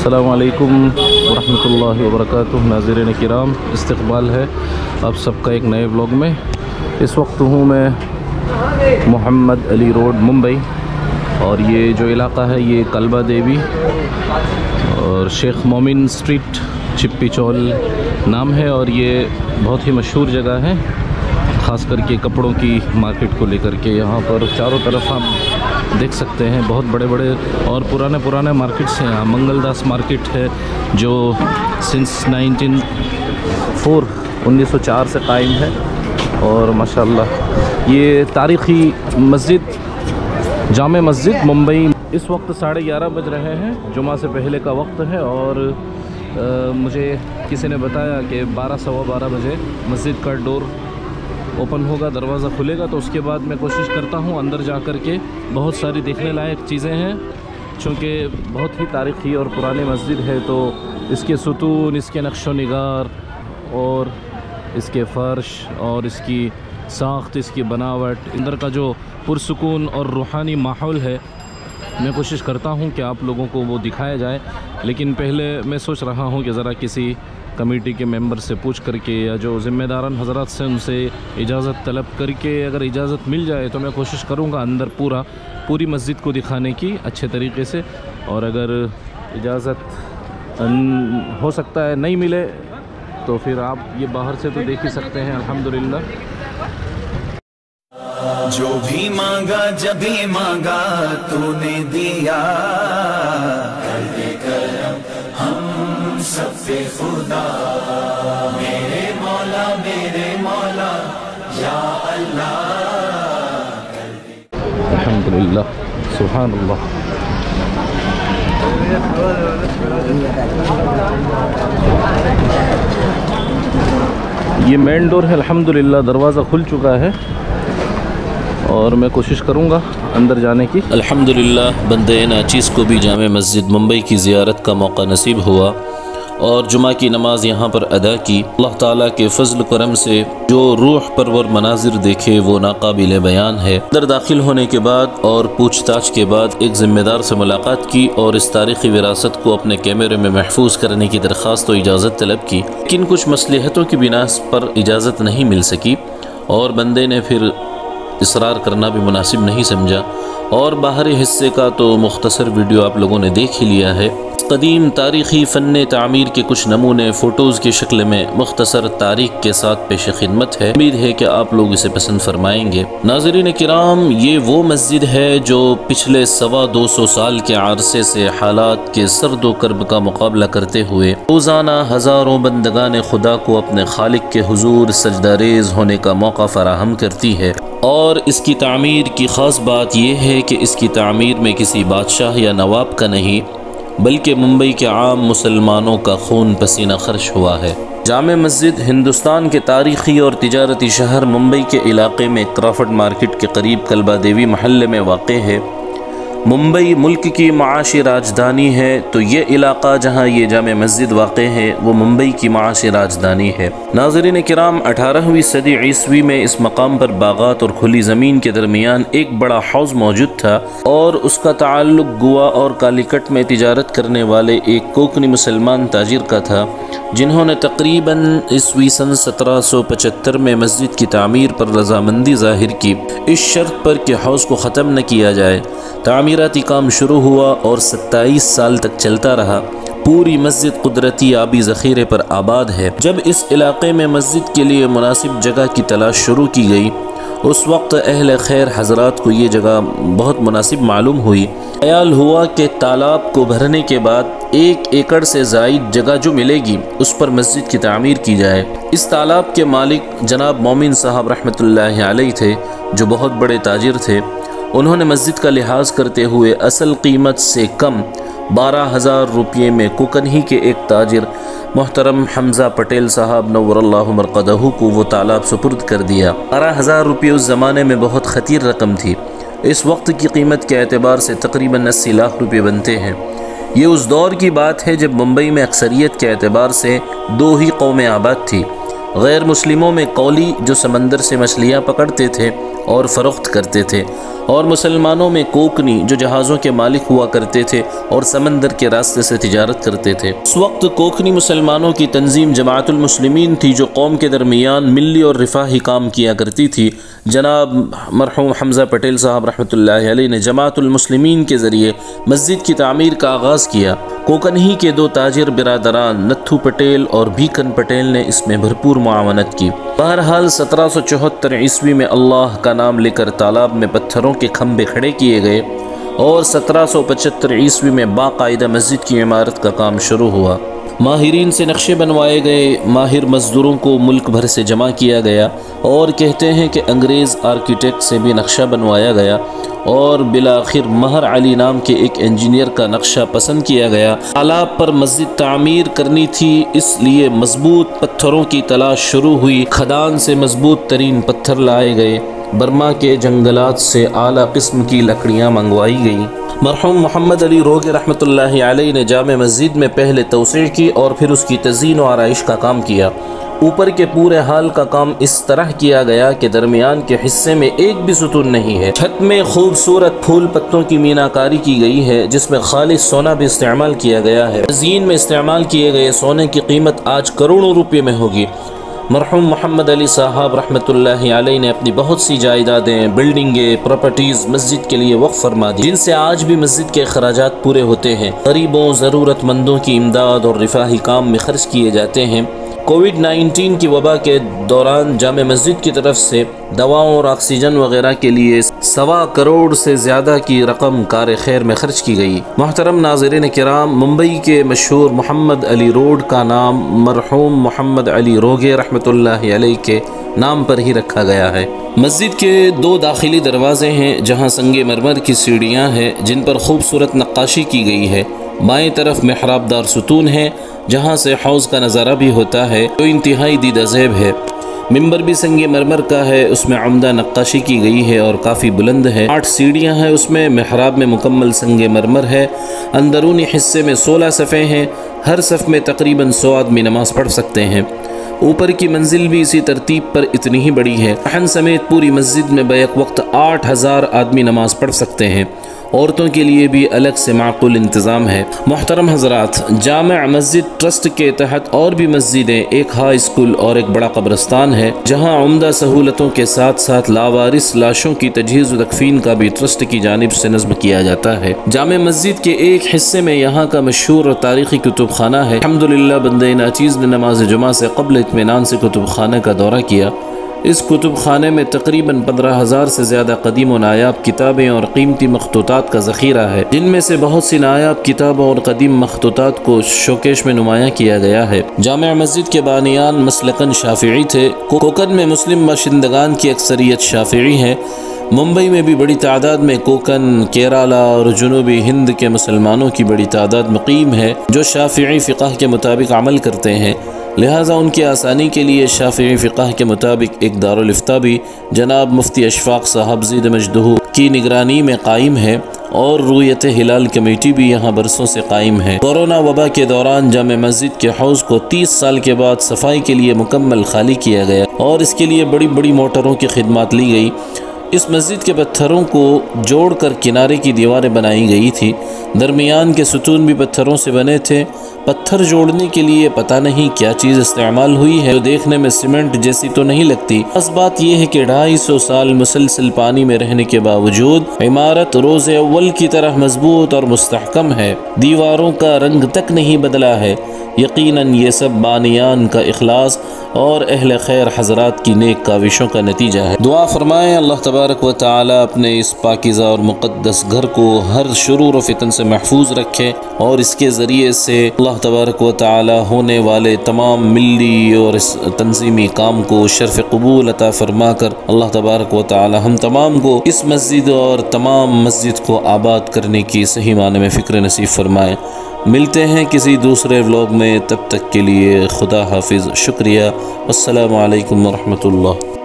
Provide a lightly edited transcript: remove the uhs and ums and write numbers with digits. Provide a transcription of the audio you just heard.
अस्सलामु अलैकुम वरहमतुल्लाहि वबरकातुह। नाज़रीन किराम, इस्तक़बाल है आप सबका एक नए व्लॉग में। इस वक्त हूँ मैं मोहम्मद अली रोड मुंबई, और ये जो इलाक़ा है ये कल्बा देवी और शेख मोमिन स्ट्रीट चिप्पी चौल नाम है, और ये बहुत ही मशहूर जगह है ख़ास करके कपड़ों की मार्केट को लेकर के। यहाँ पर चारों तरफ आप देख सकते हैं बहुत बड़े बड़े और पुराने मार्केट्स हैं। यहाँ मंगलदास मार्केट है जो सिंस 1904 से कायम है, और माशाल्लाह ये तारीख़ी मस्जिद जामे मस्जिद मुंबई। इस वक्त 11:30 बज रहे हैं, जुमा से पहले का वक्त है, और मुझे किसी ने बताया कि 12-12:15 बजे मस्जिद का डोर ओपन होगा, दरवाज़ा खुलेगा। तो उसके बाद मैं कोशिश करता हूँ अंदर जा कर के। बहुत सारी देखने लायक चीज़ें हैं, चूँकि बहुत ही तारीख़ी और पुरानी मस्जिद है, तो इसके सुतून, इसके नक्शो निगार और इसके फ़र्श और इसकी साख्त, इसकी बनावट, अंदर का जो पुरसुकून और रूहानी माहौल है, मैं कोशिश करता हूँ कि आप लोगों को वो दिखाया जाए। लेकिन पहले मैं सोच रहा हूँ कि ज़रा किसी कमेटी के मेंबर से पूछ करके या जो ज़िम्मेदारान हज़रात से उनसे इजाज़त तलब करके, अगर इजाज़त मिल जाए तो मैं कोशिश करूँगा अंदर पूरी मस्जिद को दिखाने की अच्छे तरीके से। और अगर इजाज़त हो सकता है नहीं मिले तो फिर आप ये बाहर से तो देख ही सकते हैं। अल्हम्दुलिल्लाह, जो भी मांगा जब भी मांगा तूने दिया, कर दे करम हम सब पे खुदा, मेरे मौला या अल्लाह। अल्हम्दुलिल्लाह, सुभान अल्लाह। ये मेन डोर है, अल्हम्दुलिल्लाह दरवाज़ा खुल चुका है और मैं कोशिश करूँगा अंदर जाने की। अल्हम्दुलिल्लाह, बंदे नाचीज़ को भी जामे मस्जिद मुंबई की ज़ियारत का मौका नसीब हुआ और जुमा की नमाज़ यहाँ पर अदा की। अल्लाह ताला के फ़ज़ल करम से जो रूह परवर मनाजिर देखे वो नाकाबिल बयान है। अंदर दाखिल होने के बाद और पूछताछ के बाद एक ज़िम्मेदार से मुलाकात की और इस तारीख़ी विरासत को अपने कैमरे में महफूज करने की दरख्वास्त और इजाज़त तलब की, लेकिन कुछ मसलहतों की बिना पर इजाज़त नहीं मिल सकी और बंदे ने फिर इसरार करना भी मुनासिब नहीं समझा, और बाहरी हिस्से का तो मुख्तसर वीडियो आप लोगों ने देख ही लिया है। कदीम तारीख़ी फ़न तामीर के कुछ नमूने फ़ोटोज़ की शक्ल में मुख्तसर तारीख़ के साथ पेश खिदमत है। उम्मीद है कि आप लोग इसे पसंद फरमाएंगे। नाज़रीन किराम, ये वो मस्जिद है जो पिछले 225 साल के अरसे से हालात के सर्द व कर्ब का मुकाबला करते हुए रोज़ाना हज़ारों बंदगान खुदा को अपने खालिक के हुजूर सजदारेज़ होने का मौका फराहम करती है। और इसकी तामीर की ख़ास बात यह है कि इसकी तामीर में किसी बादशाह या नवाब का नहीं बल्कि मुंबई के आम मुसलमानों का खून पसीना खर्च हुआ है। जामे मस्जिद हिंदुस्तान के तारीख़ी और तिजारती शहर मुंबई के इलाक़े में क्रॉफर्ड मार्केट के करीब कल्बा देवी महल्ले में वाक़ है। मुंबई मुल्क की माशी राजधानी है, तो ये इलाक़ा जहाँ ये जामे मस्जिद वाक़ है वो मुंबई की माशी राजधानी है। नाज़रीन किराम, 18वीं सदी ईस्वी में इस मकाम पर बागात और खुली ज़मीन के दरमियान एक बड़ा हौज़ मौजूद था, और उसका ताल्लुक़ गोवा और कालीकट में तिजारत करने वाले एक कोकनी मुसलमान ताजिर का था, जिन्होंने तकरीबन ईस्वी सन 1775 में मस्जिद की तामीर पर रजामंदी ज़ाहिर की, इस शर्त पर कि हौज़ को ख़त्म न किया जाए। तामीराती काम शुरू हुआ और 27 साल तक चलता रहा। पूरी मस्जिद कुदरती आबी ज़ख़ीरे पर आबाद है। जब इस इलाक़े में मस्जिद के लिए मुनासिब जगह की तलाश शुरू की गई, उस वक्त अहले खैर हज़रात को ये जगह बहुत मुनासिब मालूम हुई। ख्याल हुआ कि तालाब को भरने के बाद 1 एकड़ से ज़ायद जगह जो मिलेगी उस पर मस्जिद की तामीर की जाए। इस तालाब के मालिक जनाब मोमिन साहब रहमतुल्लाहि अलैह थे, जो बहुत बड़े ताजिर थे। उन्होंने मस्जिद का लिहाज करते हुए असल कीमत से कम 12,000 रुपये में कुकनही के एक ताजिर मोहतरम हमज़ा पटेल साहब नव्वरल्लाहु मरक़दहू को वो तालाब सुपुर्द कर दिया। 12,000 रुपये उस ज़माने में बहुत ख़तीर रकम थी। इस वक्त की कीमत के एतबार से तकरीबन 80 लाख रुपये बनते हैं। ये उस दौर की बात है जब मुंबई में अक्सरियत के एतबार से 2 ही कौमें आबाद थी। गैर मुस्लिमों में कौली जो समंदर से मछलियाँ पकड़ते थे, اور فروخت کرتے تھے، اور مسلمانوں میں کوکنی جو جہازوں کے مالک ہوا کرتے تھے اور سمندر کے راستے سے تجارت کرتے تھے۔ اس وقت کوکنی مسلمانوں کی تنظیم جماعت المسلمین تھی جو قوم کے درمیان ملی اور رفاہی کام کیا کرتی تھی۔ جناب مرحوم حمزہ پٹیل صاحب رحمۃ اللہ علیہ نے جماعت المسلمین کے ذریعے مسجد کی تعمیر کا آغاز کیا۔ کوکن ہی کے دو تاجر برادران نتھو پٹیل اور بھیکن پٹیل نے اس میں بھرپور معاونت کی۔ بہرحال 1774 عیسوی میں اللہ کا نام لے کر تالاب میں پتھروں کے کھمبے کھڑے کیے گئے اور 1775 عیسوی میں باقاعدہ مسجد کی عمارت کا کام شروع ہوا۔ ماہرین سے نقشے بنوائے گئے، ماہر مزدوروں کو ملک بھر سے جمع کیا گیا، اور کہتے ہیں کہ انگریز آرکیٹیکٹ سے بھی نقشہ بنوایا گیا، اور بالآخر مہر علی نام کے ایک انجینئر کا نقشہ پسند کیا گیا۔ تالاب پر مسجد تعمیر کرنی تھی، اس لیے مضبوط پتھروں کی تلاش شروع ہوئی۔ کھدان سے مضبوط ترین پتھر لائے گئے، برما کے جنگلات سے اعلیٰ قسم کی لکڑیاں منگوائی گئیں۔ مرحوم محمد علی روگے رحمۃ اللہ علیہ نے جامع مسجد میں پہلے توسیع کی اور پھر اس کی تزئین و آرائش کا کام کیا۔ اوپر کے پورے ہال کا کام اس طرح کیا گیا کہ درمیان کے حصے میں ایک بھی ستون نہیں ہے۔ چھت میں خوبصورت پھول پتوں کی میناکاری کی گئی ہے جس میں خالص سونا بھی استعمال کیا گیا ہے۔ تزئین میں استعمال کیے گئے سونے کی قیمت آج کروڑوں روپے میں ہوگی۔ مرحوم محمد علی صاحب رحمۃ اللہ علیہ نے اپنی بہت سی جائیدادیں، بلڈنگیں، پراپرٹیز مسجد کے لیے وقف فرما دی، جن سے آج بھی مسجد کے اخراجات پورے ہوتے ہیں، غریبوں ضرورت مندوں کی امداد اور رفاہی کام میں خرچ کیے جاتے ہیں۔ کووڈ-19 کی وبا کے دوران جامع مسجد کی طرف سے دواؤں اور آکسیجن وغیرہ کے لیے 1.25 کروڑ سے زیادہ کی رقم کار خیر میں خرچ کی گئی۔ محترم ناظرین کرام، ممبئی کے مشہور محمد علی روڈ کا نام مرحوم محمد علی روگے رحمۃ اللہ علیہ کے نام پر ہی رکھا گیا ہے۔ مسجد کے 2 داخلی دروازے ہیں جہاں سنگ مرمر کی سیڑھیاں ہیں جن پر خوبصورت نقاشی کی گئی ہے۔ بائیں طرف محراب دار ستون ہے جہاں سے حوض کا نظارہ بھی ہوتا ہے جو انتہائی دیدہ زیب ہے۔ ممبر بھی سنگ مرمر کا ہے، اس میں عمدہ نقاشی کی گئی ہے اور کافی بلند ہے۔ 8 سیڑھیاں ہیں اس میں، محراب میں مکمل سنگ مرمر ہے۔ اندرونی حصے میں 16 صفیں ہیں، ہر صف میں تقریباً 100 آدمی نماز پڑھ سکتے ہیں۔ اوپر کی منزل بھی اسی ترتیب پر اتنی ہی بڑی ہے۔ صحن سمیت پوری مسجد میں بیک وقت 8000 آدمی نماز پڑھ سکتے ہیں۔ عورتوں کے لیے بھی الگ سے معقول انتظام ہے۔ محترم حضرات، جامع مسجد ٹرسٹ کے تحت اور بھی مسجدیں، ایک ہائی اسکول اور ایک بڑا قبرستان ہے جہاں عمدہ سہولتوں کے ساتھ ساتھ لاوارث لاشوں کی تجہیز و تکفین کا بھی ٹرسٹ کی جانب سے نصب کیا جاتا ہے۔ جامع مسجد کے ایک حصے میں یہاں کا مشہور اور تاریخی کتب خانہ ہے۔ الحمدللہ بندہ ناچیز نے نماز جمعہ سے قبل اطمینان سے کتب خانہ کا دورہ کیا۔ اس کتب خانے میں تقریباً 15,000 سے زیادہ قدیم و نایاب کتابیں اور قیمتی مخطوطات کا ذخیرہ ہے، جن میں سے بہت سی نایاب کتابوں اور قدیم مخطوطات کو شوکیش میں نمایاں کیا گیا ہے۔ جامع مسجد کے بانیان مسلکاً شافعی تھے۔ کوکن میں مسلم باشندگان کی اکثریت شافعی ہے۔ ممبئی میں بھی بڑی تعداد میں کوکن، کیرالا اور جنوبی ہند کے مسلمانوں کی بڑی تعداد مقیم ہے جو شافعی فقہ کے مطابق عمل کرتے ہیں، لہٰذا ان کی آسانی کے لیے شافعی فقہ کے مطابق ایک دارالفتہ بھی جناب مفتی اشفاق صاحب زید مجدہ کی نگرانی میں قائم ہے، اور رویت ہلال کمیٹی بھی یہاں برسوں سے قائم ہے۔ کورونا وبا کے دوران جامع مسجد کے حوض کو 30 سال کے بعد صفائی کے لیے مکمل خالی کیا گیا اور اس کے لیے بڑی بڑی موٹروں کی خدمات لی گئی۔ اس مسجد کے پتھروں کو جوڑ کر کنارے کی دیواریں بنائی گئی تھی، درمیان کے ستون بھی پتھروں سے بنے تھے۔ پتھر جوڑنے کے لیے پتہ نہیں کیا چیز استعمال ہوئی ہے جو دیکھنے میں سیمنٹ جیسی تو نہیں لگتی۔ بس بات یہ ہے کہ 250 سال مسلسل پانی میں رہنے کے باوجود عمارت روز اول کی طرح مضبوط اور مستحکم ہے، دیواروں کا رنگ تک نہیں بدلا ہے۔ یقیناً یہ سب بانیان کا اخلاص اور اہل خیر حضرات کی نیک کاوشوں کا نتیجہ ہے۔ دعا فرمائیں اللہ تبارک و تعالی اپنے اس پاکیزہ اور مقدس گھر کو ہر شرور و فتن سے محفوظ رکھے، اور اس کے ذریعے سے اللہ تبارک و تعالی ہونے والے تمام ملی اور اس تنظیمی کام کو شرف قبول عطا فرما کر اللہ تبارک و تعالی ہم تمام کو اس مسجد اور تمام مسجد کو آباد کرنے کی صحیح معنی میں فکر نصیب فرمائے۔ ملتے ہیں کسی دوسرے ولاگ میں، تب تک کے لیے خدا حافظ، شکریہ، السلام علیکم ورحمۃ اللہ۔